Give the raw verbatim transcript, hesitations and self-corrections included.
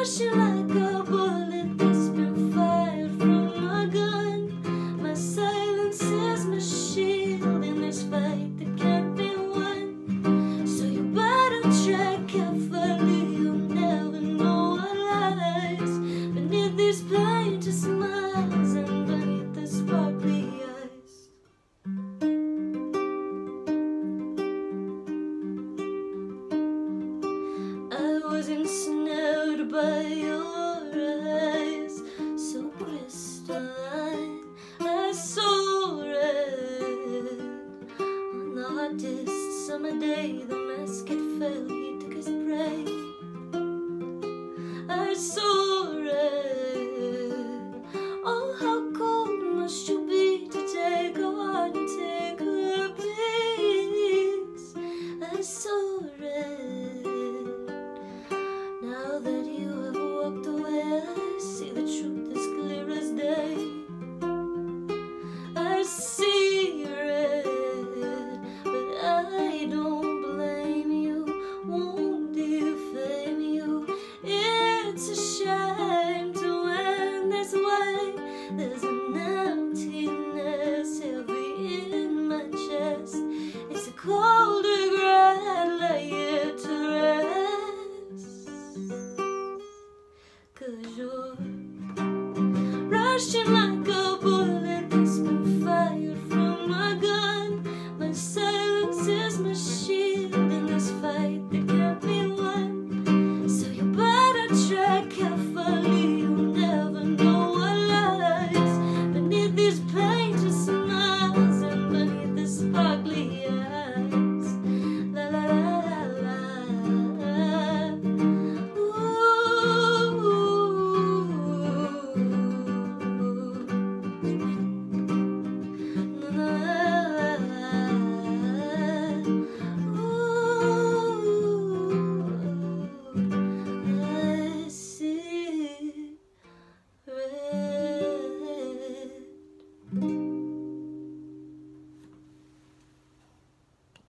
rushing like a bullet that's been fired from a gun. My silence is my shield in this fight that can't be won. So you better tread carefully, you'll never know what lies beneath these plaintive smiles and beneath the sparkly eyes. I was ensnared by your eyes, so crystalline, I saw red. On the hottest summer day, the mask had fell, he took his prey. I saw red. Oh, how cold must you be to take her heart and take her peace? I saw red. Now that you have walked away, I see the truth as clear as day. I see red, but I don't blame you, won't defame you. It's a shame to end this way. There's an emptiness heavy in my chest. It's a cold regret, lay it to rest. 'Cause you're rushing like a